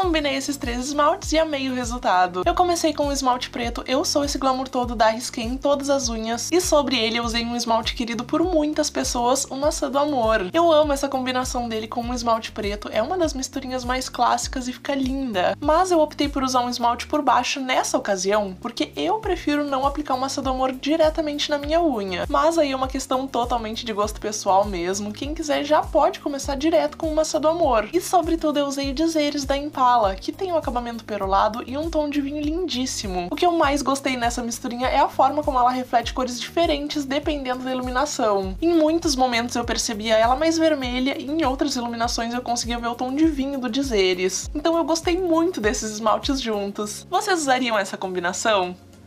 combinei esses 3 esmaltes e amei o resultado. Eu comecei com o esmalte preto Eu Sou Esse Glamour Todo da Risqué em todas as unhas, e sobre ele eu usei um esmalte querido por muitas pessoas, o Maçã do Amor. Eu amo essa combinação dele com um esmalte preto, é uma das misturinhas mais clássicas e fica linda. Mas eu optei por usar um esmalte por baixo nessa ocasião, porque eu prefiro não aplicar o Maçã do Amor diretamente na minha unha. Mas aí é uma questão totalmente de gosto pessoal mesmo, quem quiser já pode começar direto com o Maçã do Amor. E sobretudo eu usei o Dizeres da Impala, que tem um acabamento perolado e um tom de vinho lindíssimo. O que eu mais gostei nessa misturinha é a forma como ela reflete cores diferentes dependendo da iluminação. Em muitos momentos eu percebia ela mais vermelha e em outras iluminações eu conseguia ver o tom de vinho do Dizeres. Então eu gostei muito desses esmaltes juntos. Vocês usariam essa combinação?